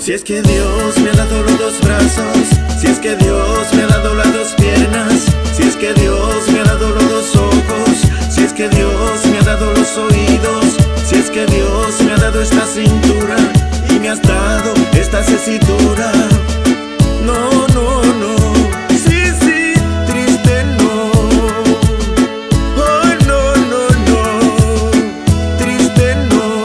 Si es que Dios me ha dado los dos brazos, si es que Dios me ha dado las dos piernas, si es que Dios me ha dado los dos ojos, si es que Dios me ha dado los oídos, si es que Dios me ha dado esta cintura y me has dado esta tesitura. No, no, no, sí, sí, triste no. Oh, no, no, no, triste no.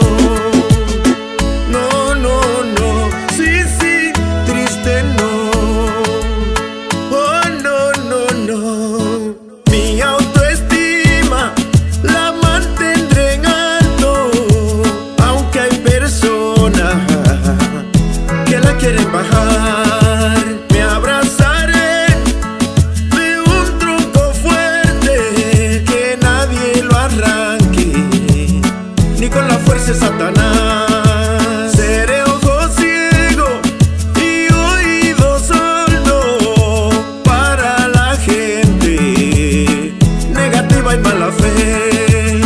No, no, no, sí, sí, triste no. Oh, no, no, no. Mi autoestima la mantendré en alto, aunque hay personas que la quieren bajar. Me abrazaré de un tronco fuerte que nadie lo arranque, ni con la fuerza de Satanás. Seré ojo ciego y oído sordo para la gente negativa y mala fe.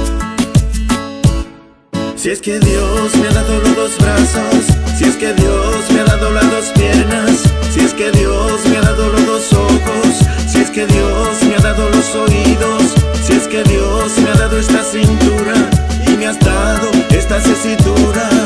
Si es que Dios me ha dado los dos brazos, si es que Dios me ha dado las dos piernas, si es que Dios me ha dado los dos ojos, si es que Dios me ha dado los oídos, si es que Dios me ha dado esta cintura y me has dado esta tesitura.